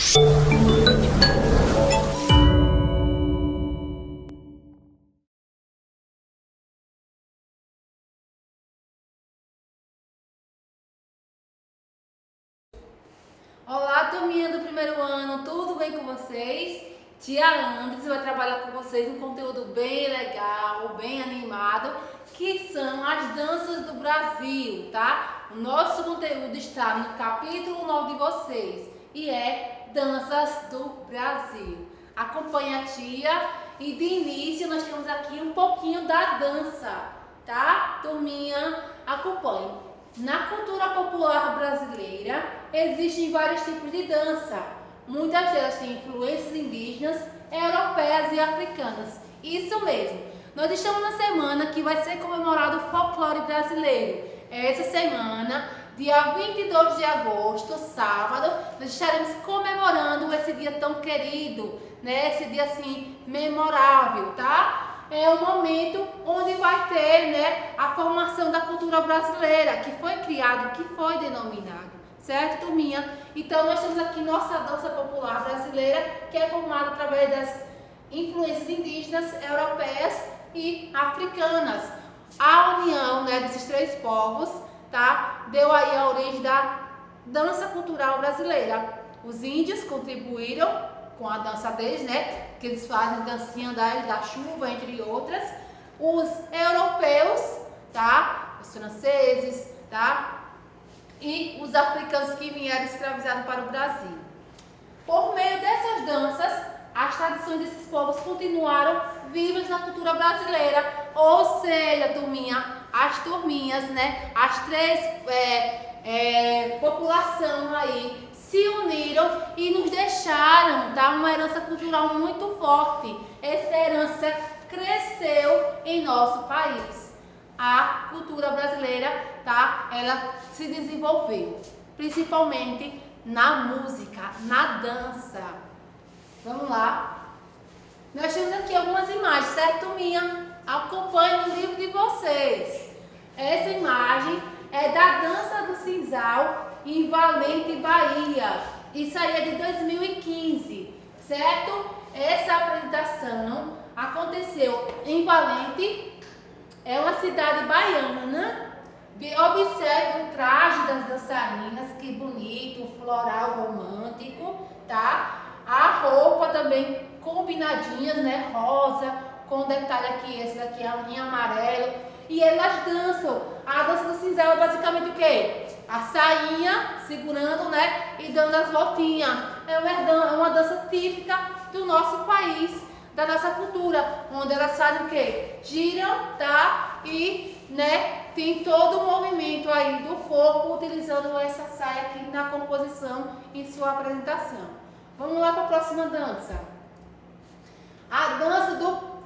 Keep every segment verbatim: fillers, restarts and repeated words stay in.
Olá, turminha do primeiro ano, tudo bem com vocês? Tia Andres vai trabalhar com vocês um conteúdo bem legal, bem animado, que são as danças do Brasil, tá? O nosso conteúdo está no capítulo nove de vocês e é Danças do Brasil. Acompanhe a tia e de início nós temos aqui um pouquinho da dança, tá? Turminha, acompanhe. Na cultura popular brasileira existem vários tipos de dança. Muitas delas têm influências indígenas, europeias e africanas. Isso mesmo. Nós estamos na semana que vai ser comemorado o folclore brasileiro. Essa semana, dia vinte e dois de agosto, sábado, nós estaremos comemorando esse dia tão querido, né? Esse dia assim memorável, tá? É o momento onde vai ter, né, a formação da cultura brasileira, que foi criado, que foi denominado, certo, turminha? Então, nós temos aqui nossa dança popular brasileira, que é formada através das influências indígenas, europeias e africanas. A união, né, desses três povos, tá, deu aí a origem da dança cultural brasileira. Os índios contribuíram com a dança deles, né, que eles fazem dancinha da, da chuva, entre outras. Os europeus, tá, os franceses, tá, e os africanos que vieram escravizados para o Brasil. Por meio dessas danças, as tradições desses povos continuaram vivas na cultura brasileira, ou seja, turminha, as turminhas, né, as três é, é, população aí se uniram e nos deixaram, tá, uma herança cultural muito forte. Essa herança cresceu em nosso país. A cultura brasileira, tá, ela se desenvolveu, principalmente na música, na dança. Vamos lá. Nós temos aqui algumas imagens, certo, minha? Acompanhe no livro de vocês. Essa imagem é da dança do sisal em Valente, Bahia. Isso aí é de dois mil e quinze, certo? Essa apresentação aconteceu em Valente, é uma cidade baiana. Observe o traje das dançarinas, que bonito, floral romântico, tá? A roupa também combinadinha, né? Rosa, com detalhe aqui, esse daqui é em amarelo. E elas dançam. A dança do sisal é basicamente o quê? A sainha segurando, né? E dando as voltinhas. É uma dança típica do nosso país, da nossa cultura, onde elas fazem o quê? Giram, tá? E, né, tem todo o movimento aí do corpo utilizando essa saia aqui na composição em sua apresentação. Vamos lá para a próxima dança. A dança do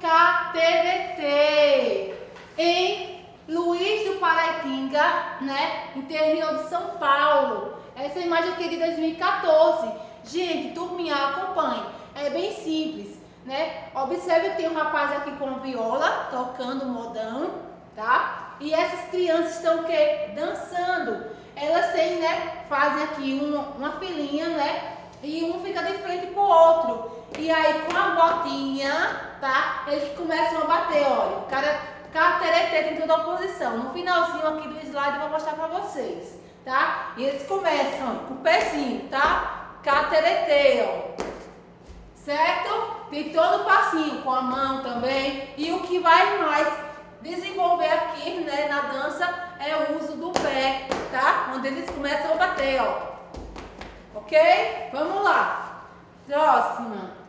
cateretê. Em Luiz do Paraitinga, né, interior de São Paulo. Essa imagem aqui é de dois mil e quatorze. Gente, turminha, acompanhe. É bem simples, né? Observe que tem um rapaz aqui com viola, tocando modão, tá? E essas crianças estão o quê? Dançando. Elas têm, né, fazem aqui uma, uma filinha, né? E um fica de frente pro outro. E aí, com a botinha, tá? Eles começam a bater, olha. O cara... Cateretê tem toda a posição. No finalzinho aqui do slide eu vou mostrar pra vocês, tá? E eles começam ó, com o pezinho, tá? Cateretê, ó. Certo? Tem todo o passinho, com a mão também. E o que vai mais desenvolver aqui, né, na dança é o uso do pé, tá? Onde eles começam a bater, ó. Ok? Vamos lá. Próxima.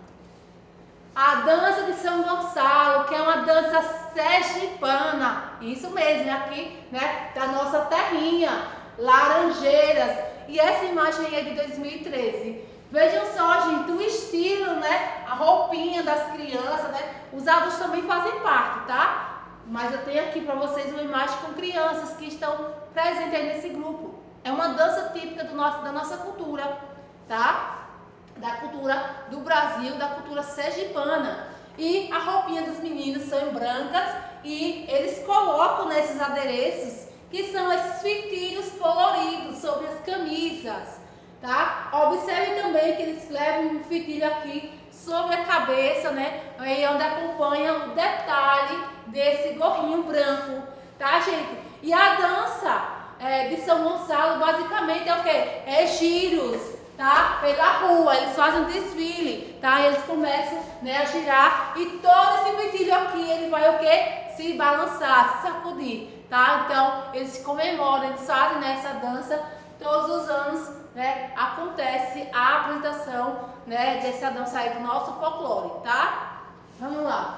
A dança de São Gonçalo, que é uma dança sergipana, isso mesmo, aqui, né, da nossa terrinha, Laranjeiras. E essa imagem aí é de dois mil e treze. Vejam só, gente, o estilo, né, a roupinha das crianças, né, os adultos também fazem parte, tá? Mas eu tenho aqui para vocês uma imagem com crianças que estão presentes aí nesse grupo. É uma dança típica do nosso, da nossa cultura, tá? Da cultura do Brasil, da cultura sergipana. E a roupinha dos meninos são brancas e eles colocam nesses adereços, que são esses fitilhos coloridos sobre as camisas, tá? Observe também que eles levam um fitilho aqui sobre a cabeça, né? Aí onde acompanha o detalhe desse gorrinho branco, tá, gente? E a dança é, de São Gonçalo basicamente é o quê? É giros, tá? Pela rua, eles fazem um desfile, tá? E eles começam, né, a girar e todo esse fitilho aqui, ele vai o quê? Se balançar, se sacudir, tá? Então, eles comemoram, eles fazem, né, essa dança todos os anos, né? Acontece a apresentação, né, dessa dança aí do nosso folclore, tá? Vamos lá.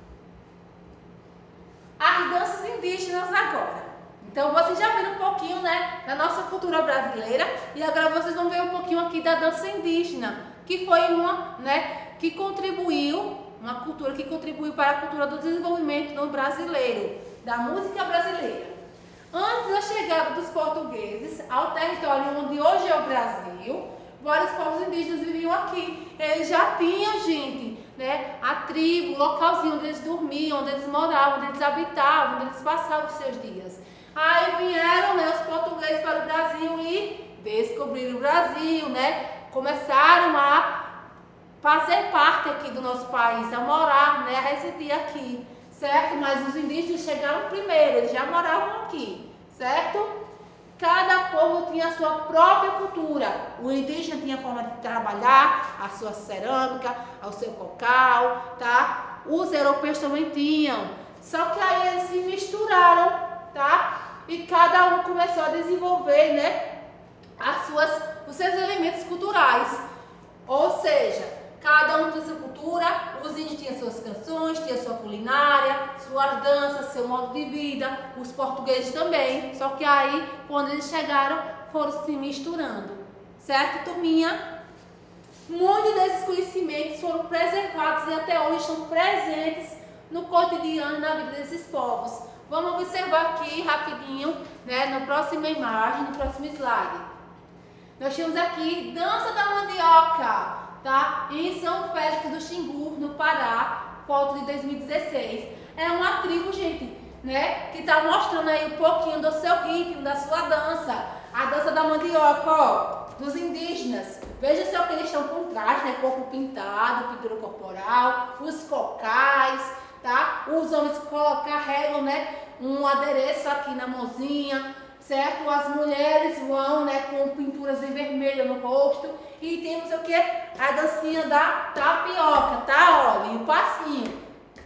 As danças indígenas agora. Então, vocês já viram um pouquinho, né, da nossa cultura brasileira e agora vocês vão ver um pouquinho aqui da dança indígena, que foi uma, né, que contribuiu, uma cultura que contribuiu para a cultura do desenvolvimento no brasileiro, da música brasileira. Antes da chegada dos portugueses ao território onde hoje é o Brasil, vários povos indígenas viviam aqui. Eles já tinham, gente, né, a tribo, o localzinho onde eles dormiam, onde eles moravam, onde eles habitavam, onde eles passavam os seus dias. Aí vieram, né, os portugueses para o Brasil e descobriram o Brasil, né? Começaram a fazer parte aqui do nosso país, a morar, né, a residir aqui, certo? Mas os indígenas chegaram primeiro, eles já moravam aqui, certo? Cada povo tinha a sua própria cultura. O indígena tinha a forma de trabalhar, a sua cerâmica, o seu cocal, tá? Os europeus também tinham. Só que aí eles se misturaram, tá? E cada um começou a desenvolver, né, as suas, os seus elementos culturais. Ou seja, cada um tinha sua cultura, os índios tinham suas canções, tinham sua culinária, suas danças, seu modo de vida, os portugueses também. Só que aí, quando eles chegaram, foram se misturando. Certo, turminha? Muitos desses conhecimentos foram preservados e até hoje estão presentes no cotidiano e na vida desses povos. Vamos observar aqui rapidinho, né, na próxima imagem, no próximo slide. Nós temos aqui dança da mandioca, tá? Em São Félix do Xingu, no Pará, foto de dois mil e dezesseis. É uma tribo, gente, né, que tá mostrando aí um pouquinho do seu ritmo, da sua dança. A dança da mandioca, ó, dos indígenas. Veja só que eles estão com traje, né, corpo pintado, pintura corporal, os cocais, tá? Os homens carregam, né, um adereço aqui na mãozinha, certo? As mulheres vão, né, com pinturas em vermelho no rosto. E temos o que? A dancinha da tapioca, tá? Olha, e o passinho.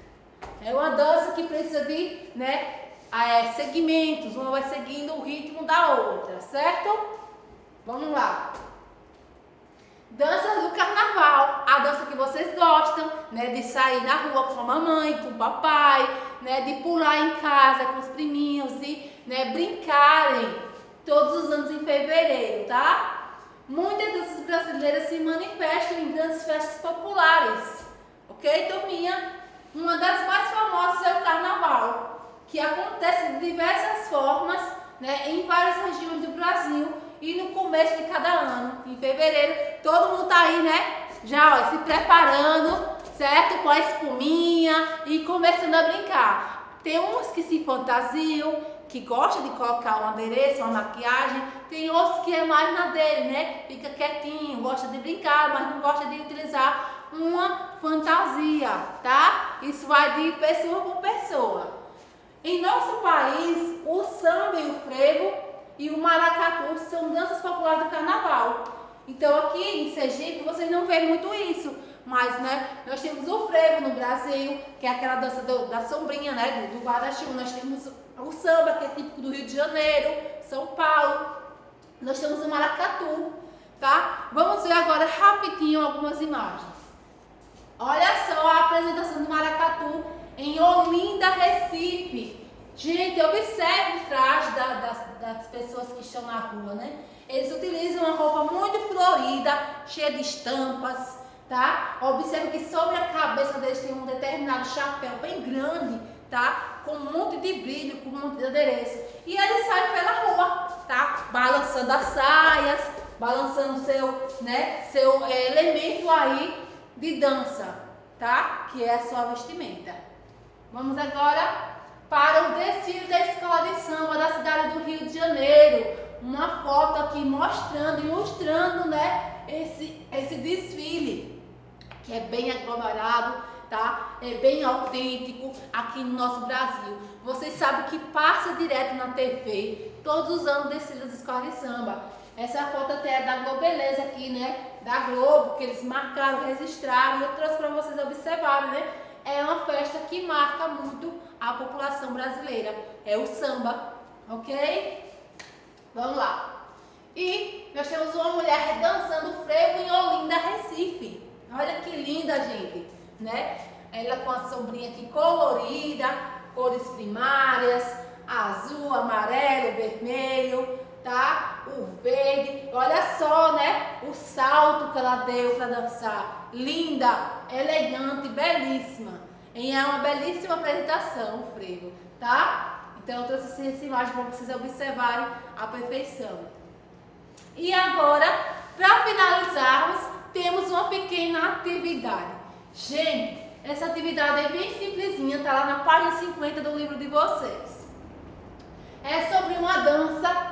É uma dança que precisa de, né, é, segmentos. Uma vai seguindo o ritmo da outra, certo? Vamos lá. Dança do carnaval, a dança que vocês gostam, né, de sair na rua com a mamãe, com o papai, né, de pular em casa com os priminhos e, né, brincarem todos os anos em fevereiro, tá? Muitas danças brasileiras se manifestam em grandes festas populares, ok, turminha? Uma das mais famosas é o carnaval, que acontece de diversas formas, né, em várias regiões do Brasil e no começo de cada ano, em fevereiro, todo mundo tá aí, né, já, ó, se preparando, certo, com a espuminha e começando a brincar. Tem uns que se fantasiam, que gostam de colocar um adereço, uma maquiagem, tem outros que é mais na dele, né, fica quietinho, gosta de brincar, mas não gosta de utilizar uma fantasia, tá? Isso vai de pessoa por pessoa. Em nosso país, o samba e o frevo e o maracatu são danças populares do carnaval. Então aqui em Sergipe vocês não veem muito isso, mas, né, nós temos o frevo no Brasil, que é aquela dança do, da sombrinha, né, do, do guarda-chuva. Nós temos o samba, que é típico do Rio de Janeiro, São Paulo. Nós temos o maracatu, tá? Vamos ver agora rapidinho algumas imagens. Olha só a apresentação do maracatu em Olinda, Recife. Gente, observe o traje da, das, das pessoas que estão na rua, né? Eles utilizam uma roupa muito florida, cheia de estampas, tá? Observe que sobre a cabeça deles tem um determinado chapéu bem grande, tá? Com um monte de brilho, com um monte de adereço. E eles saem pela rua, tá? Balançando as saias, balançando seu, né, seu é, elemento aí de dança, tá? Que é a sua vestimenta. Vamos agora para o desfile da escola de samba da cidade do Rio de Janeiro. uma foto aqui mostrando, ilustrando, né, esse, esse desfile, que é bem aglomerado, tá? É bem autêntico aqui no nosso Brasil. Vocês sabem que passa direto na T V, todos os anos desfile das escolas de samba. Essa foto até é da Globeleza aqui, né? Da Globo, que eles marcaram, registraram, e eu trouxe para vocês observarem, né? É uma festa que marca muito a população brasileira. É o samba, ok? Vamos lá. E nós temos uma mulher dançando frevo em Olinda, Recife. Olha que linda, gente, né? Ela com a sombrinha aqui colorida, cores primárias, azul, amarelo, vermelho, tá? O verde. Olha só, né? O salto que ela deu para dançar. Linda, elegante, belíssima. E é uma belíssima apresentação, o frevo, tá? Então eu trouxe essa imagem para vocês observarem a perfeição. E agora, para finalizarmos, temos uma pequena atividade. Gente, essa atividade é bem simplesinha, tá lá na página cinquenta do livro de vocês. É sobre uma dança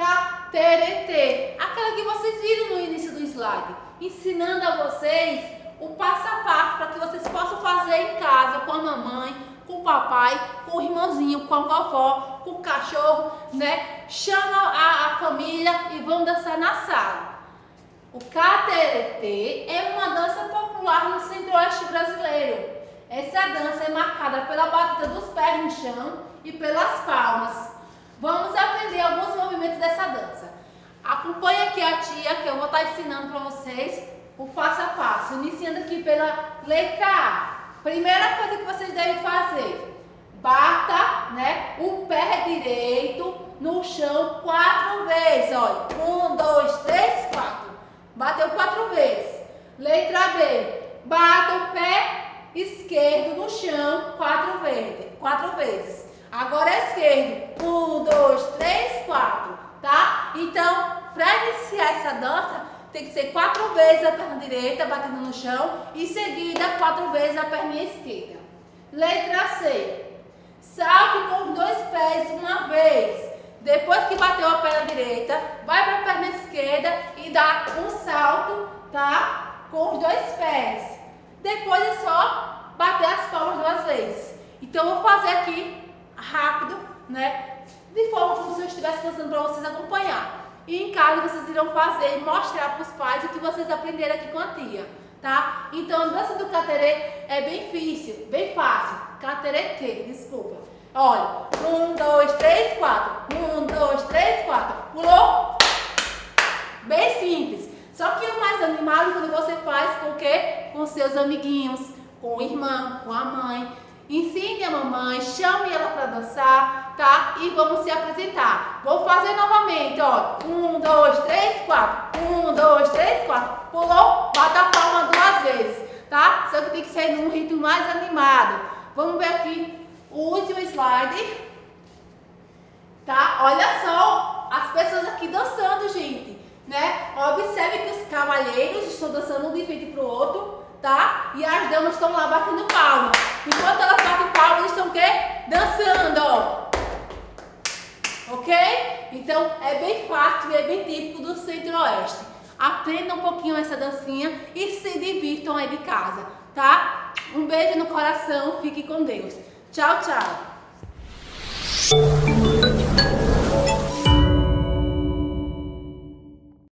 cateretê, aquela que vocês viram no início do slide, ensinando a vocês o passo a passo para que vocês possam fazer em casa com a mamãe, com o papai, com o irmãozinho, com a vovó, com o cachorro, né? Chama a, a família e vão dançar na sala. O cateretê é uma dança popular no centro-oeste brasileiro. Essa dança é marcada pela batida dos pés no chão e pelas palmas. Vamos aprender alguns movimentos dessa dança. Acompanhe aqui a tia, que eu vou estar ensinando para vocês o passo a passo. Iniciando aqui pela letra A. Primeira coisa que vocês devem fazer: bata, né, o pé direito no chão quatro vezes. Olha, um, dois, três, quatro. Bateu quatro vezes. Letra B. Bata o pé esquerdo no chão quatro vezes. Quatro vezes. Agora é esquerdo. Um, dois, três, quatro. Tá? Então, para iniciar essa dança, tem que ser quatro vezes a perna direita batendo no chão e em seguida quatro vezes a perna esquerda. Letra C. Salte com os dois pés uma vez. Depois que bateu a perna direita, vai para a perna esquerda e dá um salto, tá? Com os dois pés. Depois é só bater as palmas duas vezes. Então eu vou fazer aqui rápido, né? De forma como se eu estivesse dançando para vocês acompanhar. E em casa vocês irão fazer e mostrar para os pais o que vocês aprenderam aqui com a tia, tá? Então a dança do caterê é bem difícil, bem fácil. Cateretê, desculpa. Olha, um, dois, três, quatro. Um, dois, três, quatro. Pulou. Bem simples. Só que o mais animado quando você faz com o quê? Com seus amiguinhos, com o irmão, com a mãe. Ensine a mamãe, chame ela para dançar, tá? E vamos se apresentar. Vou fazer novamente, ó. Um, dois, três, quatro. Um, dois, três, quatro. Pulou, bata a palma duas vezes, tá? Só que tem que ser num ritmo mais animado. Vamos ver aqui o último slide, tá? Olha só as pessoas aqui dançando, gente, né? Observe que os cavalheiros estão dançando um de frente pro outro, tá? E as damas estão lá batendo palma. Enquanto elas batem palma, eles estão o quê? Dançando, ó. Ok? Então é bem fácil e é bem típico do centro-oeste. Aprendam um pouquinho essa dancinha e se divirtam aí de casa, tá? Um beijo no coração, fique com Deus. Tchau, tchau.